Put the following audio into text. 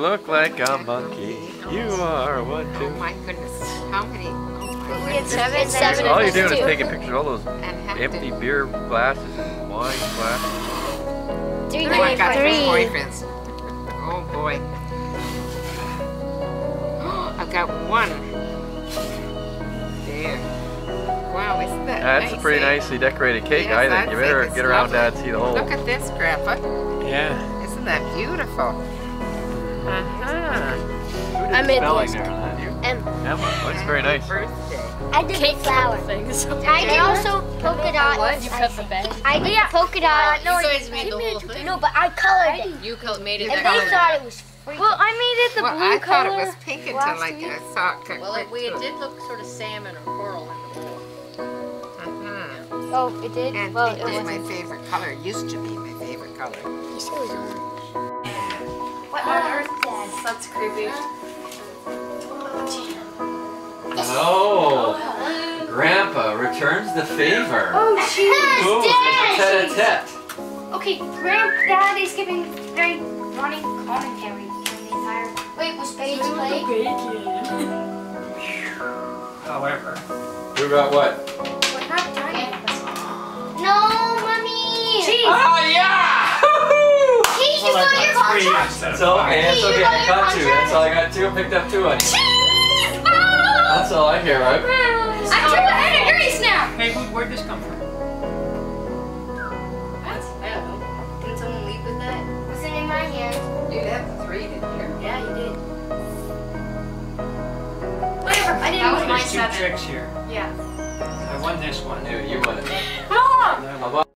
look like a monkey. You are one, Oh two. my goodness. How many? Oh We had seven. Seven. All you're and doing is two. taking pictures of all those And have empty to. beer glasses and wine glasses. Three. Oh, I got three Three. boyfriends. Oh boy. I've got one. There. Wow, isn't that That's nice, a pretty eh? nicely decorated cake, Yes, I I'd think. You think better it's get around, lovely. Dad, see the whole. Look at this, Grandpa. Yeah. Isn't that beautiful? I made spelling this. there on that? You? Emma. Looks very nice. Birthday. I did the flower. Things. I did also polka dot. What? You cut the bag? I did the polka dot. You guys made the whole thing. No, but I colored it. You made it And that they color. thought it was free. Well, I made it the Well, blue I color. thought it was pink until last like week. I saw it cut Well, quick it to did look sort of salmon or coral in the middle. Oh, it did? And Well, pink it was my wasn't. favorite color. It used to be my favorite color. You said it was orange. What on earth? That's creepy. Oh, Grandpa returns the favor. Oh, jeez. Ooh, it's a tete-a-tete. Okay, Granddad is giving very running commentary on the entire. Wait, was Paige playing? However, Who got what? We're not done yet. No, Mommy! Jeez. Oh, yeah! Paige, you well, got your I got 3 contract? instead of It's okay, 5. it's okay. I caught two. That's all I got. Two. I picked up two on you. That's all I care about. I'm too ahead of Grace now. Hey, where'd this come from? I don't know. Didn't someone leave with that? Wasn't in my hand. You had three, didn't you? Yeah, you did. Whatever. I didn't win my There's 2 seven. tricks here. Yeah. I won this one. You won it. Mom! And I How won about